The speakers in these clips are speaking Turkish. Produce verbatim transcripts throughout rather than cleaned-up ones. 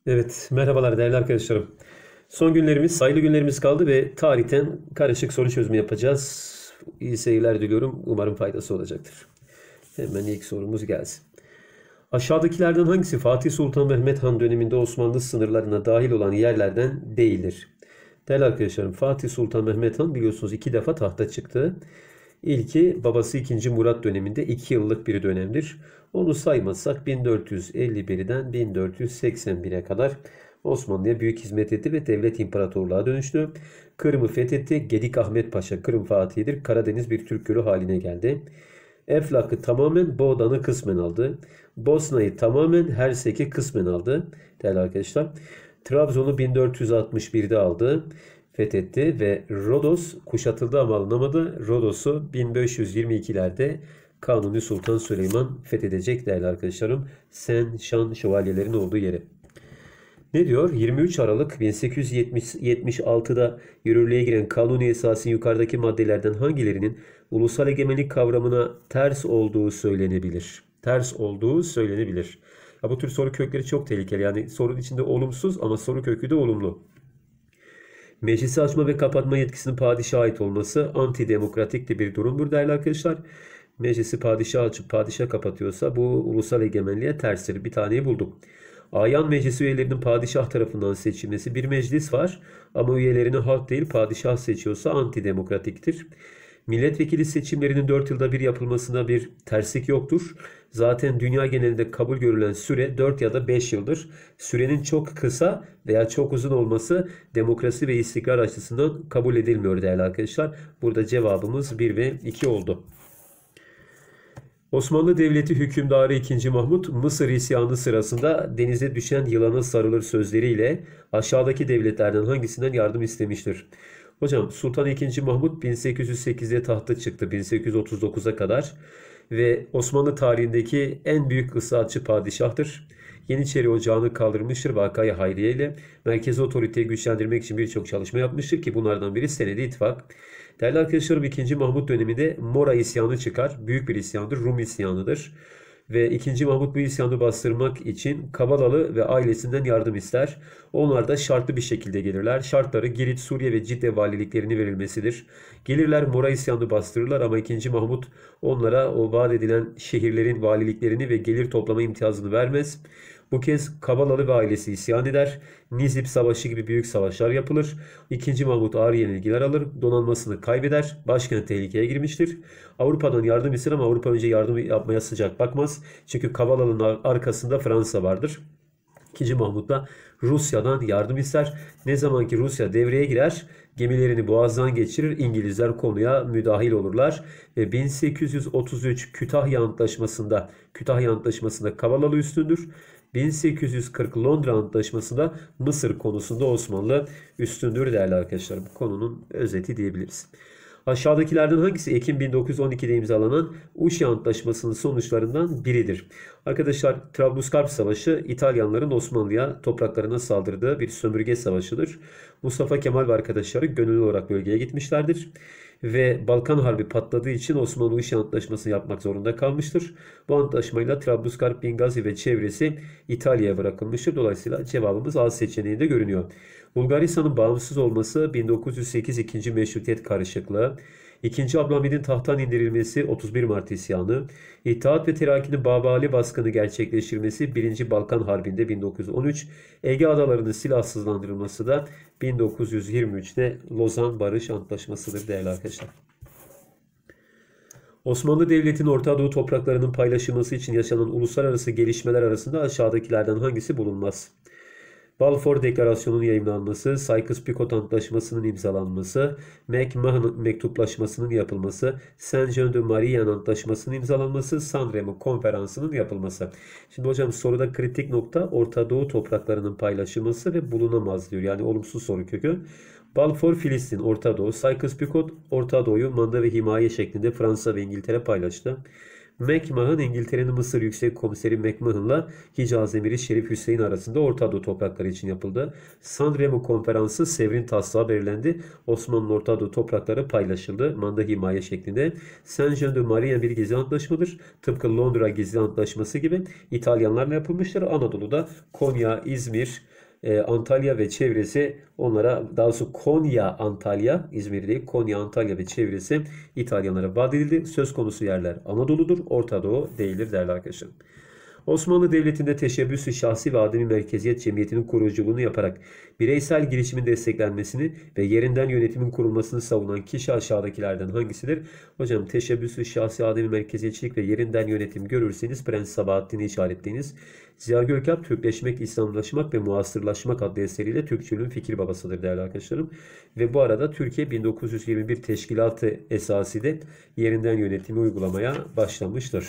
Evet, merhabalar değerli arkadaşlarım. Son günlerimiz, sayılı günlerimiz kaldı ve tarihten karışık soru çözümü yapacağız. İyi seyirler diliyorum. Umarım faydası olacaktır. Hemen ilk sorumuz gelsin. Aşağıdakilerden hangisi Fatih Sultan Mehmet Han döneminde Osmanlı sınırlarına dahil olan yerlerden değildir? Değerli arkadaşlarım, Fatih Sultan Mehmet Han biliyorsunuz iki defa tahta çıktı. İlki babası ikinci Murat döneminde iki yıllık bir dönemdir. Onu saymazsak bin dört yüz elli birden bin dört yüz seksen bire kadar Osmanlı'ya büyük hizmet etti ve devlet imparatorluğa dönüştü. Kırım'ı fethetti. Gedik Ahmet Paşa Kırım Fatihi'dir. Karadeniz bir Türk gölü haline geldi. Eflak'ı tamamen, Boğdan'ı kısmen aldı. Bosna'yı tamamen, Hersek'i kısmen aldı. Değerli arkadaşlar. Trabzon'u bin dört yüz altmış birde aldı. Fethetti ve Rodos kuşatıldı ama alınamadı. Rodos'u bin beş yüz yirmi ikilerde Kanuni Sultan Süleyman fethedecek değerli arkadaşlarım. Sen Şan şövalyelerin olduğu yere. Ne diyor? yirmi üç Aralık bin sekiz yüz yetmiş altıda yürürlüğe giren Kanuni Esas'ın yukarıdaki maddelerden hangilerinin ulusal egemenlik kavramına ters olduğu söylenebilir? Ters olduğu söylenebilir. Ya bu tür soru kökleri çok tehlikeli. Yani sorun içinde olumsuz ama soru kökü de olumlu. Meclisi açma ve kapatma yetkisinin padişaha ait olması antidemokratik de bir durumdur değerli arkadaşlar. Meclisi padişah açıp padişah kapatıyorsa bu ulusal egemenliğe terstir. Bir taneyi buldum. Ayan meclisi üyelerinin padişah tarafından seçilmesi, bir meclis var ama üyelerini halk değil padişah seçiyorsa antidemokratiktir. Milletvekili seçimlerinin dört yılda bir yapılmasında bir terslik yoktur. Zaten dünya genelinde kabul görülen süre dört ya da beş yıldır. Sürenin çok kısa veya çok uzun olması demokrasi ve istikrar açısından kabul edilmiyor değerli arkadaşlar. Burada cevabımız bir ve iki oldu. Osmanlı Devleti hükümdarı ikinci. Mahmut, Mısır isyanı sırasında denize düşen yılana sarılır sözleriyle aşağıdaki devletlerden hangisinden yardım istemiştir? Hocam Sultan ikinci. Mahmut bin sekiz yüz sekizde tahta çıktı bin sekiz yüz otuz dokuza kadar ve Osmanlı tarihindeki en büyük ıslahatçı padişahtır. Yeniçeri Ocağı'nı kaldırmıştır Vakayı Hayriye ile. Merkezi otoriteyi güçlendirmek için birçok çalışma yapmıştır ki bunlardan biri Senedi İttifak. Değerli arkadaşlarım ikinci. Mahmut döneminde Mora isyanı çıkar. Büyük bir isyandır. Rum isyanıdır. Ve ikinci. Mahmut bu isyanı bastırmak için Kabalalı ve ailesinden yardım ister. Onlar da şartlı bir şekilde gelirler. Şartları Girit, Suriye ve Cidde valiliklerinin verilmesidir. Gelirler Mora isyanı bastırırlar ama ikinci. Mahmut onlara o vaat edilen şehirlerin valiliklerini ve gelir toplama imtiyazını vermez. Bu kez Kabalalı ve ailesi isyan eder. Nizip Savaşı gibi büyük savaşlar yapılır. ikinci. Mahmut ağır yenilgiler alır. Donanmasını kaybeder. Başkent tehlikeye girmiştir. Avrupa'dan yardım ister ama Avrupa önce yardım yapmaya sıcak bakmaz. Çünkü Kabalalı'nın arkasında Fransa vardır. ikinci. Mahmut da Rusya'dan yardım ister. Ne zaman ki Rusya devreye girer, gemilerini boğazdan geçirir, İngilizler konuya müdahil olurlar. Ve bin sekiz yüz otuz üç Kütahya Antlaşması'nda Kütahya Antlaşması'nda Kabalalı üstündür. bin sekiz yüz kırk Londra Antlaşması'nda Mısır konusunda Osmanlı üstündür değerli arkadaşlar. Bu konunun özeti diyebiliriz. Aşağıdakilerden hangisi Ekim bin dokuz yüz on ikide imzalanan Uşi Antlaşması'nın sonuçlarından biridir? Arkadaşlar Trablusgarp Savaşı İtalyanların Osmanlı'ya topraklarına saldırdığı bir sömürge savaşıdır. Mustafa Kemal ve arkadaşları gönüllü olarak bölgeye gitmişlerdir. Ve Balkan Harbi patladığı için Osmanlı Uşi Antlaşması'nı yapmak zorunda kalmıştır. Bu antlaşmayla Trablusgarp, Bingazi ve çevresi İtalya'ya bırakılmıştır. Dolayısıyla cevabımız A seçeneğinde görünüyor. Bulgaristan'ın bağımsız olması bin dokuz yüz sekiz ikinci. Meşrutiyet karışıklığı, ikinci. Abdülhamid'in tahttan indirilmesi otuz bir Mart isyanı, İttihat ve Terakki'nin Babali baskını gerçekleştirmesi birinci. Balkan Harbi'nde bin dokuz yüz on üç, Ege Adaları'nın silahsızlandırılması da bin dokuz yüz yirmi üçte Lozan Barış Antlaşması'dır değerli arkadaşlar. Osmanlı Devleti'nin Orta Doğu topraklarının paylaşılması için yaşanan uluslararası gelişmeler arasında aşağıdakilerden hangisi bulunmaz? Balfour Deklarasyonu'nun yayımlanması, Sykes-Picot Antlaşması'nın imzalanması, McMahon Mektuplaşması'nın yapılması, Saint-Jean de Marienne Antlaşması'nın imzalanması, San Remo Konferansı'nın yapılması. Şimdi hocam soruda kritik nokta Orta Doğu topraklarının paylaşılması ve bulunamaz diyor. Yani olumsuz soru kökü. Balfour Filistin, Orta Doğu, Sykes-Picot Orta Doğu'yu manda ve himaye şeklinde Fransa ve İngiltere paylaştı. McMahon, İngiltere'nin Mısır Yüksek Komiseri McMahon'la Hicaz Emiri Şerif Hüseyin arasında Orta Doğu toprakları için yapıldı. San Remo Konferansı Sevr'in taslağı belirlendi. Osmanlı'nın Orta Doğu toprakları paylaşıldı. Manda himaye şeklinde. Saint-Jean de Marie bir gizli antlaşmadır. Tıpkı Londra gizli antlaşması gibi İtalyanlarla yapılmıştır. Anadolu'da Konya, İzmir, e, Antalya ve çevresi onlara, daha doğrusu Konya, Antalya, İzmir değil, Konya, Antalya ve çevresi İtalyanlara vaat edildi. Söz konusu yerler Anadolu'dur, Orta Doğu değildir değerli arkadaşlar. Osmanlı Devleti'nde teşebbüsü şahsi ve ademi merkeziyet cemiyetinin kuruculuğunu yaparak bireysel girişimin desteklenmesini ve yerinden yönetimin kurulmasını savunan kişi aşağıdakilerden hangisidir? Hocam teşebbüsü şahsi ademi merkeziyetçilik ve yerinden yönetim görürseniz Prens Sabahattin'i işaretleyiniz. Ziya Gökalp Türkleşmek, İslamlaşmak ve Muasırlaşmak adlı eseriyle Türkçülüğün fikir babasıdır değerli arkadaşlarım. Ve bu arada Türkiye bin dokuz yüz yirmi bir teşkilatı esasıyla yerinden yönetimi uygulamaya başlamıştır.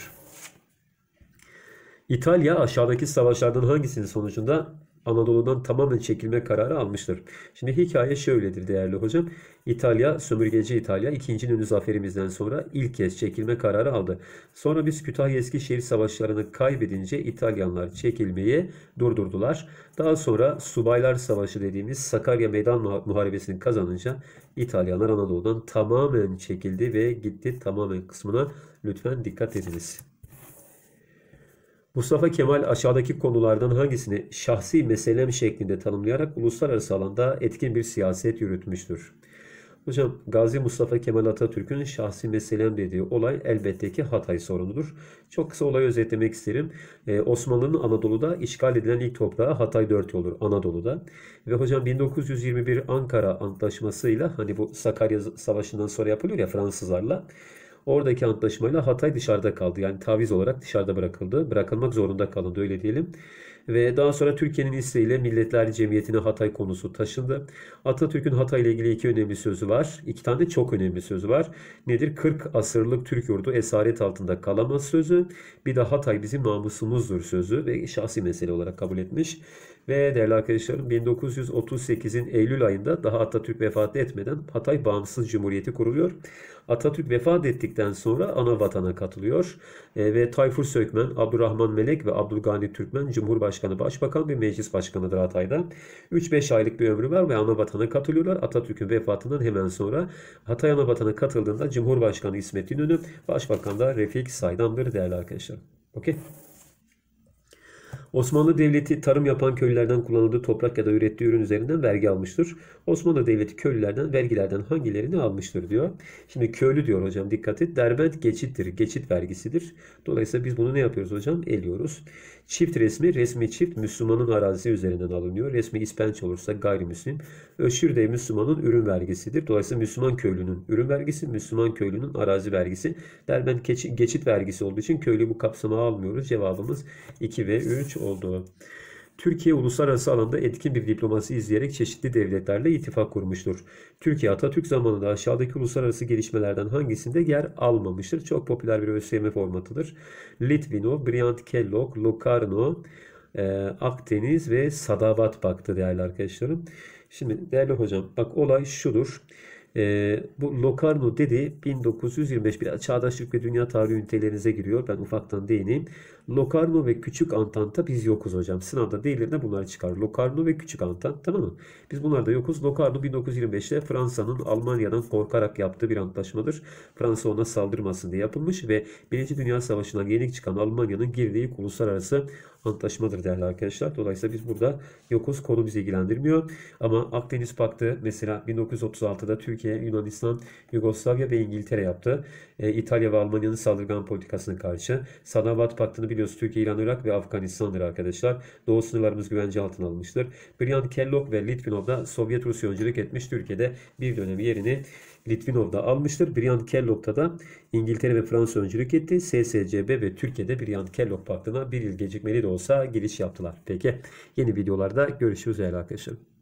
İtalya aşağıdaki savaşlardan hangisinin sonucunda Anadolu'dan tamamen çekilme kararı almıştır? Şimdi hikaye şöyledir değerli hocam. İtalya, sömürgeci İtalya ikinci. İnönü zaferimizden sonra ilk kez çekilme kararı aldı. Sonra biz Kütahya-Eskişehir savaşlarını kaybedince İtalyanlar çekilmeyi durdurdular. Daha sonra Subaylar Savaşı dediğimiz Sakarya Meydan Muharebesi'ni kazanınca İtalyanlar Anadolu'dan tamamen çekildi ve gitti tamamen kısmına lütfen dikkat ediniz. Mustafa Kemal aşağıdaki konulardan hangisini şahsi meselem şeklinde tanımlayarak uluslararası alanda etkin bir siyaset yürütmüştür? Hocam Gazi Mustafa Kemal Atatürk'ün şahsi meselem dediği olay elbette ki Hatay sorunudur. Çok kısa olayı özetlemek isterim. Ee, Osmanlı'nın Anadolu'da işgal edilen ilk toprağı Hatay dört yoldur Anadolu'da. Ve hocam bin dokuz yüz yirmi bir Ankara Antlaşması'yla, hani bu Sakarya Savaşı'ndan sonra yapılıyor ya Fransızlarla. Oradaki antlaşmayla Hatay dışarıda kaldı. Yani taviz olarak dışarıda bırakıldı. Bırakılmak zorunda kalındı öyle diyelim. Ve daha sonra Türkiye'nin isteğiyle Milletler Cemiyeti'ne Hatay konusu taşındı. Atatürk'ün Hatay ile ilgili iki önemli sözü var. İki tane de çok önemli sözü var. Nedir? kırk asırlık Türk yurdu esaret altında kalamaz sözü. Bir de Hatay bizim namusumuzdur sözü ve şahsi mesele olarak kabul etmiş. Ve değerli arkadaşlarım bin dokuz yüz otuz sekizin Eylül ayında daha Atatürk vefat etmeden Hatay Bağımsız Cumhuriyeti kuruluyor. Atatürk vefat ettikten sonra ana vatana katılıyor. E, ve Tayfur Sökmen, Abdurrahman Melek ve Abdülgani Türkmen Cumhurbaşkanı, Başbakan ve Meclis Başkanı'dır Hatay'da. üç beş aylık bir ömrü var ve ana vatana katılıyorlar. Atatürk'ün vefatından hemen sonra Hatay ana vatana katıldığında Cumhurbaşkanı İsmet İnönü, Başbakan da Refik Saydam'dır değerli arkadaşlar. Okey. Osmanlı Devleti tarım yapan köylülerden kullanıldığı toprak ya da ürettiği ürün üzerinden vergi almıştır. Osmanlı Devleti köylülerden vergilerden hangilerini almıştır diyor. Şimdi köylü diyor hocam, dikkat et. Derbent geçittir. Geçit vergisidir. Dolayısıyla biz bunu ne yapıyoruz hocam? Eliyoruz. Çift resmi, resmi çift Müslümanın arazisi üzerinden alınıyor. Resmi ispenç olursa gayrimüslim. Öşür de Müslümanın ürün vergisidir. Dolayısıyla Müslüman köylünün ürün vergisi, Müslüman köylünün arazi vergisi. Derbent geçit vergisi olduğu için köylü bu kapsama almıyoruz. Cevabımız iki ve üç oldu. Türkiye uluslararası alanda etkin bir diplomasi izleyerek çeşitli devletlerle ittifak kurmuştur. Türkiye Atatürk zamanında aşağıdaki uluslararası gelişmelerden hangisinde yer almamıştır? Çok popüler bir ÖSYM formatıdır. Litvinov, Briand-Kellogg, Locarno, e, Akdeniz ve Sadabat Paktı değerli arkadaşlarım. Şimdi değerli hocam bak olay şudur. E, bu Locarno dedi bin dokuz yüz yirmi beş, biraz çağdaşlık ve dünya tarihi ünitelerinize giriyor. Ben ufaktan değineyim. Locarno ve Küçük Antant'a biz yokuz hocam. Sınavda değillerine bunlar çıkar. Locarno ve Küçük Antant, tamam mı? Biz bunlarda yokuz. Locarno bin dokuz yüz yirmi beşte Fransa'nın Almanya'dan korkarak yaptığı bir antlaşmadır. Fransa ona saldırmasın diye yapılmış ve Birinci Dünya Savaşı'ndan yenik çıkan Almanya'nın girdiği uluslararası antlaşmadır değerli arkadaşlar. Dolayısıyla biz burada yokuz. Konu bizi ilgilendirmiyor. Ama Akdeniz Paktı mesela bin dokuz yüz otuz altıda Türkiye, Yunanistan, Yugoslavya ve İngiltere yaptı. E, İtalya ve Almanya'nın saldırgan politikasına karşı. Sadabat Paktı'nı biliyoruz. Türkiye, İran, Irak ve Afganistan'dır arkadaşlar. Doğu sınırlarımız güvence altına almıştır. Briand-Kellogg ve Litvinov da Sovyet Rusya öncülük etmiş. Türkiye'de bir dönem yerini Litvinov da almıştır. Briand-Kellogg'da da İngiltere ve Fransa öncülük etti. S S C B ve Türkiye'de Briand-Kellogg Paktı'na bir yıl gecikmeli de olsa giriş yaptılar. Peki yeni videolarda görüşürüz değerli arkadaşlar.